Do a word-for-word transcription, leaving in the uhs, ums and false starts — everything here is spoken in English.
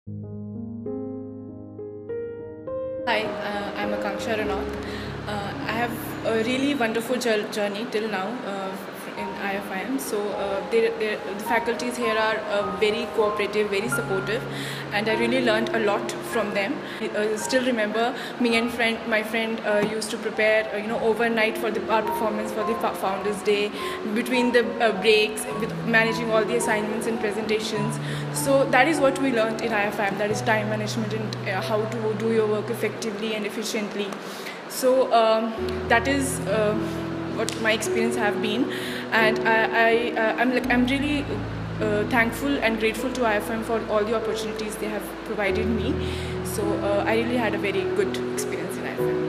Hi, uh, I'm Akansha Ranaut. Uh, I have a really wonderful journey till now uh, in I F I M. So uh, they, they, the faculties here are uh, very cooperative, very supportive, and I really learned a lot from them. I uh, still remember me and friend, my friend uh, used to prepare, uh, you know, overnight for the our performance for the Founders Day, between the uh, breaks, with managing all the assignments and presentations. So that is what we learned in I F I M. That is time management and uh, how to do your work effectively and efficiently. So um, that is uh, what my experience have been, and I, I uh, I'm like I'm really uh, thankful and grateful to I F I M for all the opportunities they have provided me. So uh, I really had a very good experience in I F I M.